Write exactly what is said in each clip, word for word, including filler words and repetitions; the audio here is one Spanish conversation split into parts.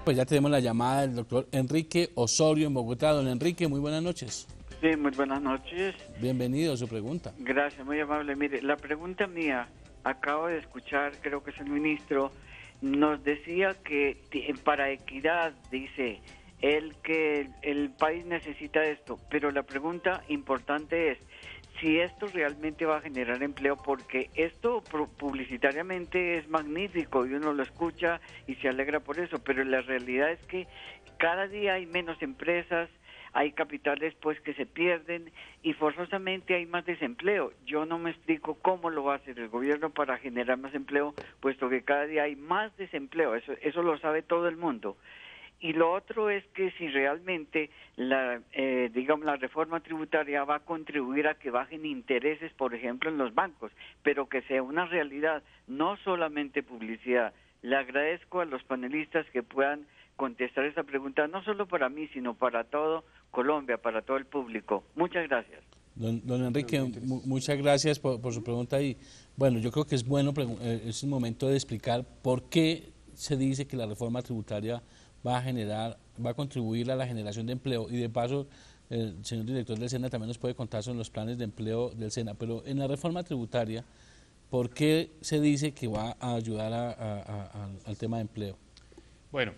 Pues ya tenemos la llamada del doctor Enrique Osorio en Bogotá. Don Enrique, muy buenas noches. Sí, muy buenas noches. Bienvenido a su pregunta. Gracias, muy amable. Mire, la pregunta mía, acabo de escuchar, creo que es el ministro, nos decía que para equidad, dice, él que el, el país necesita esto, pero la pregunta importante es si esto realmente va a generar empleo, porque esto publicitariamente es magnífico y uno lo escucha y se alegra por eso, pero la realidad es que cada día hay menos empresas, hay capitales pues que se pierden y forzosamente hay más desempleo. Yo no me explico cómo lo va a hacer el gobierno para generar más empleo, puesto que cada día hay más desempleo, eso, eso lo sabe todo el mundo. Y lo otro es que si realmente la, eh, digamos, la reforma tributaria va a contribuir a que bajen intereses, por ejemplo, en los bancos, pero que sea una realidad, no solamente publicidad. Le agradezco a los panelistas que puedan contestar esa pregunta, no solo para mí, sino para todo Colombia, para todo el público. Muchas gracias. Don, don Enrique, mu muchas gracias por, por su pregunta. Y bueno, yo creo que es bueno, eh, es el momento de explicar por qué se dice que la reforma tributaria va a generar, va a contribuir a la generación de empleo, y de paso el señor director del SENA también nos puede contar sobre los planes de empleo del SENA, pero en la reforma tributaria, ¿por qué se dice que va a ayudar a, a, a, al tema de empleo? Bueno,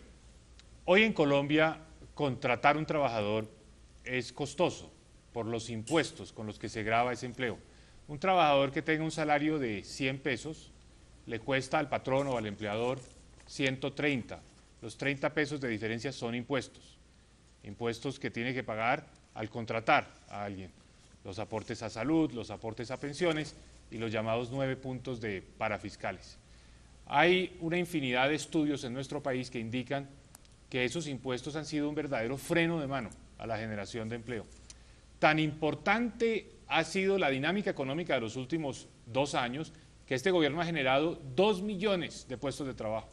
hoy en Colombia contratar un trabajador es costoso por los impuestos con los que se grava ese empleo. Un trabajador que tenga un salario de cien pesos le cuesta al patrón o al empleador ciento treinta. Los treinta pesos de diferencia son impuestos, impuestos que tiene que pagar al contratar a alguien, los aportes a salud, los aportes a pensiones y los llamados nueve puntos de parafiscales. Hay una infinidad de estudios en nuestro país que indican que esos impuestos han sido un verdadero freno de mano a la generación de empleo. Tan importante ha sido la dinámica económica de los últimos dos años que este gobierno ha generado dos millones de puestos de trabajo.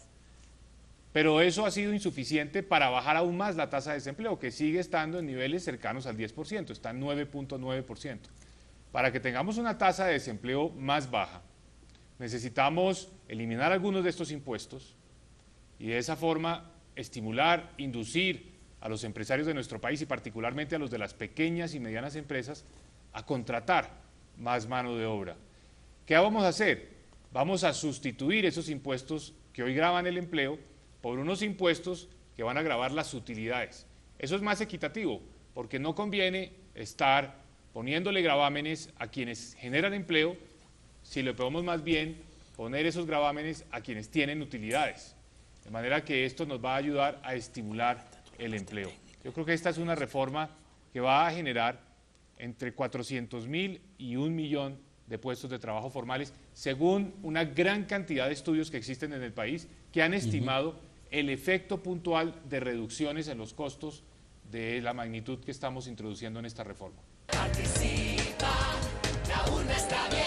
Pero eso ha sido insuficiente para bajar aún más la tasa de desempleo, que sigue estando en niveles cercanos al diez por ciento, está en nueve punto nueve por ciento. Para que tengamos una tasa de desempleo más baja, necesitamos eliminar algunos de estos impuestos y de esa forma estimular, inducir a los empresarios de nuestro país y particularmente a los de las pequeñas y medianas empresas a contratar más mano de obra. ¿Qué vamos a hacer? Vamos a sustituir esos impuestos que hoy gravan el empleo por unos impuestos que van a gravar las utilidades. Eso es más equitativo, porque no conviene estar poniéndole gravámenes a quienes generan empleo, si le podemos más bien poner esos gravámenes a quienes tienen utilidades. De manera que esto nos va a ayudar a estimular el empleo. Yo creo que esta es una reforma que va a generar entre cuatrocientos mil y un millón de puestos de trabajo formales, según una gran cantidad de estudios que existen en el país que han estimado uh-huh. el efecto puntual de reducciones en los costos de la magnitud que estamos introduciendo en esta reforma. Participa, la urna está bien.